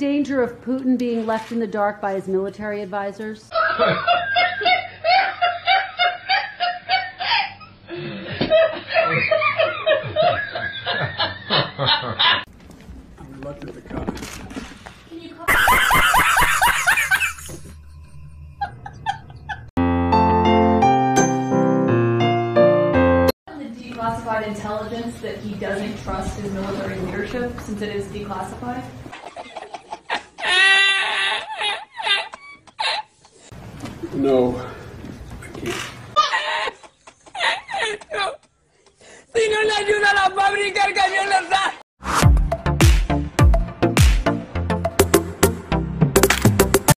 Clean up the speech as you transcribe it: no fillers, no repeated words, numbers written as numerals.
danger of Putin being left in the dark by his military advisors? I'm reluctant to comment. Declassified intelligence that he doesn't trust his military leadership since it is declassified? No.